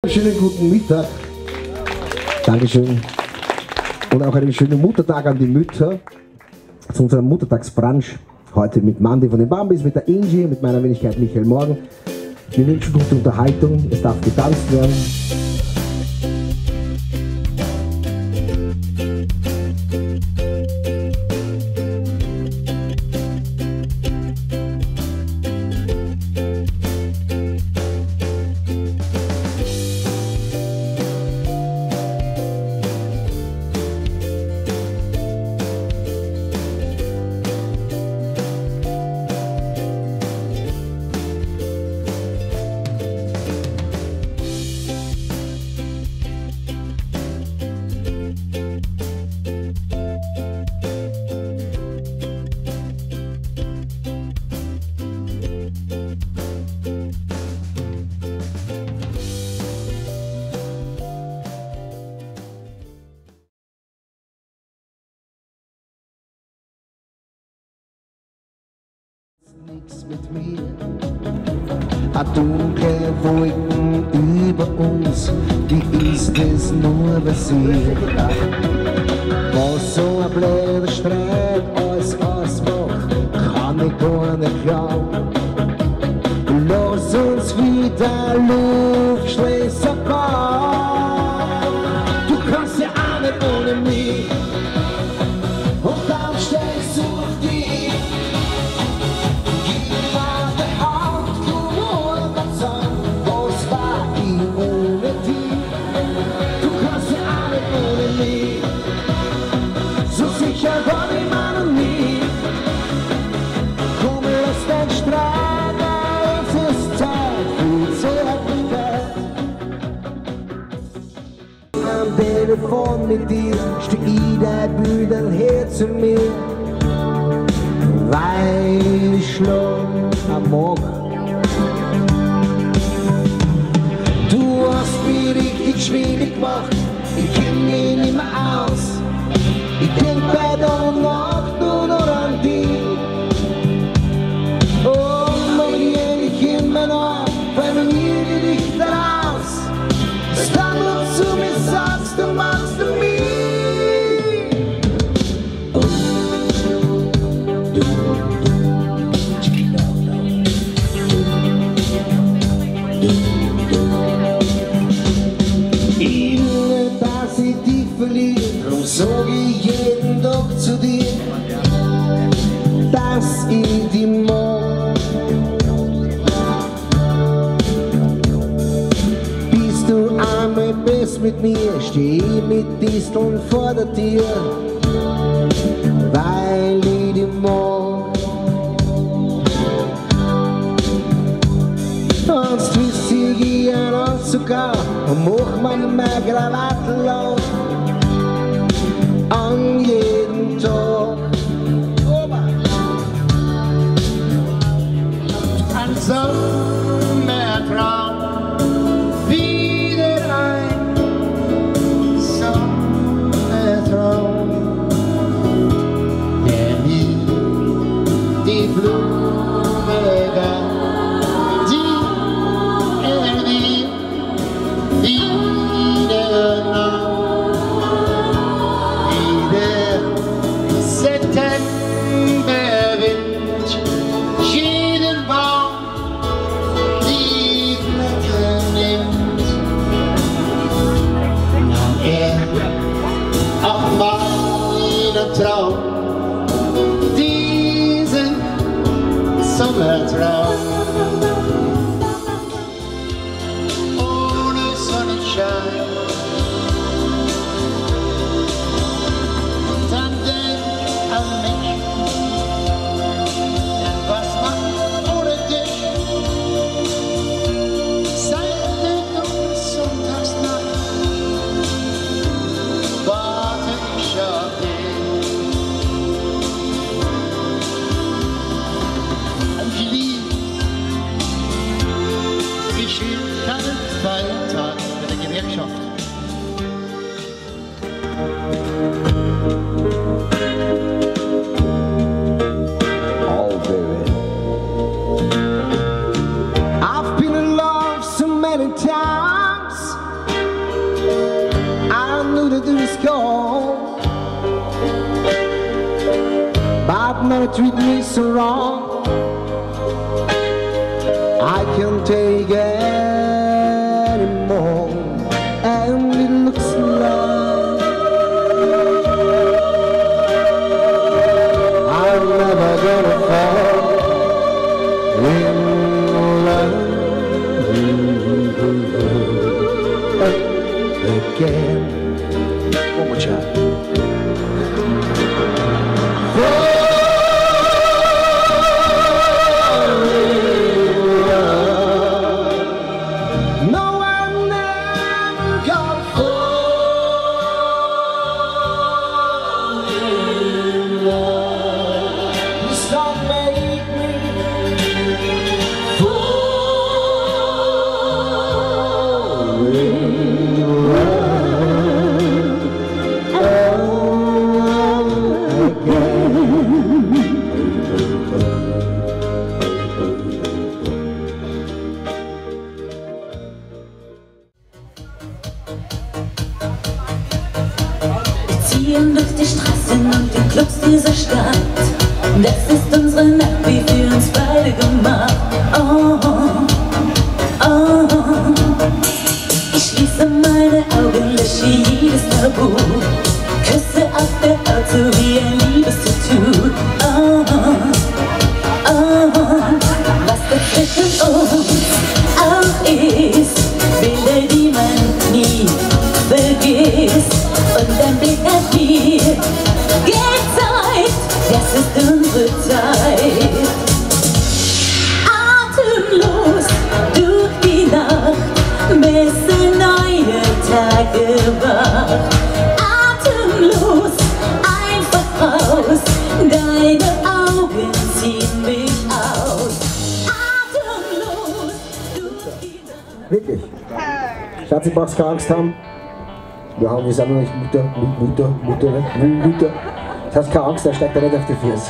Schönen guten Mittag. Dankeschön. Und auch einen schönen Muttertag an die Mütter. Zu unserem Muttertagsbrunch. Heute mit Mandy von den Bambis, mit der Ingi, mit meiner Wenigkeit Michael Morgen. Wir wünschen gute Unterhaltung. Es darf getanzt werden. Nix mit mir, a dunkle Wolken über uns, wie ist es nur passiert? Was so ein blöder Streit alles ausmacht, kann ich gar nicht glauben. Lass uns wieder Luftschlösser bauen. Du kannst ja auch nicht ohne mich, und dann stellst du auf dich. Telefon mit dir, steh ich dein Büdel her zu mir, weil ich schlaf am Morgen. Du hast mich richtig schwierig gemacht, ich kenn mich nicht mehr aus. Ich denk bei der Nacht nur noch an dich. Oh, mach ich endlich immer noch, weil mir nie die Lichter aus. Stand und zu mir sagst, du machst du mich. Ich will, dass ich dich verliere, drum sag ich jeden Tag zu dir, dass ich dich mag. Bist mit mir, steh ich mit Disteln vor der Tür, weil ich dich mag. Sonst zieh ich einen Anzug an und mach mir meine Krawatte lang an jeden Tag. Ein Sommertraum. Traum, diesen Sommertraum. Ohne Sonnenschein, dann denk an mich, denn was macht ohne dich? Seit der dunklen Sonntagsnacht warte ich auf dich. Feiertag mit der Gewerkschaft. Oh, baby. I've been in love so many times. never treat me so wrong. I can't take anymore, and it looks like I'm never gonna fall in love again. One more time. Ziehen durch die Straßen und die Clubs dieser Stadt. Das ist unsere Nacht, wie für uns beide gemacht. Oh, oh. Ich schließe meine Augen, lösche jedes Tabu. Küsse auf der Haut, so wie ein Liebestattoo. Oh, oh. Was dazwischen uns auch ist, Bilder, die man nie vergisst. Und ein Blick nach dir gezeigt, das ist unsere Zeit. Atemlos durch die Nacht, bis ein neuer Tag erwacht. Atemlos einfach raus, deine Augen ziehen mich aus. Atemlos durch die Nacht. Wirklich. Schatz, ich brauch's keine Angst haben. Wir sind noch nicht Mutter. Das heißt, keine Angst, er steigt da nicht auf die Füße.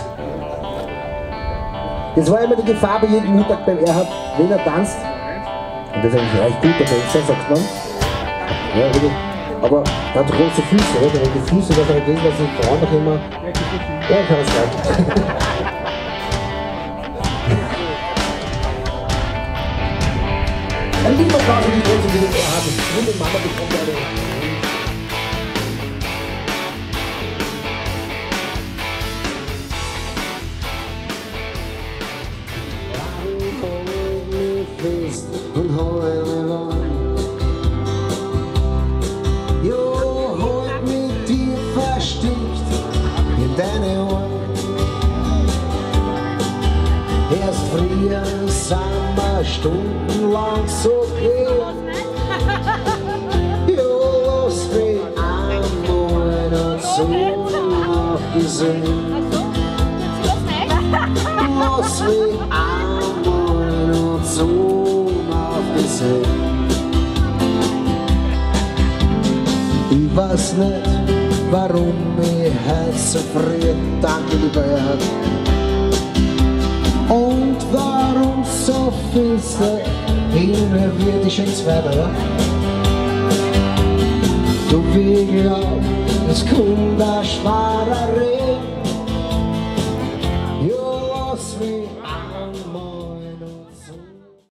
Das war immer die Gefahr bei jedem Mittag beim Erhard, wenn er tanzt. Und das ist eigentlich recht gut, der Tänzer, sagt man. Ja, wirklich. Aber er hat große Füße, oder? Wenn die Füße, das er gelesen, dass die Frauen noch immer. Ja, ich kann es sagen. Ein lieber Applaus für die Große, die den Erhard. Die Mama bekommt eine. Und heule lang. Jo, holt mich tief versteckt in deine Ohren. Erst früher sind wir stundenlang so quer. Jo, lass mich einmal und so aufgesehen. Lass mich einmal und so aufgesehen. Ich weiß nicht, warum ich heute so früh danke lieber Erhard. Und warum so finster in mir wird ich ins Wetter, ja? Du, wie glaub, es kommt ein schwerer Regen.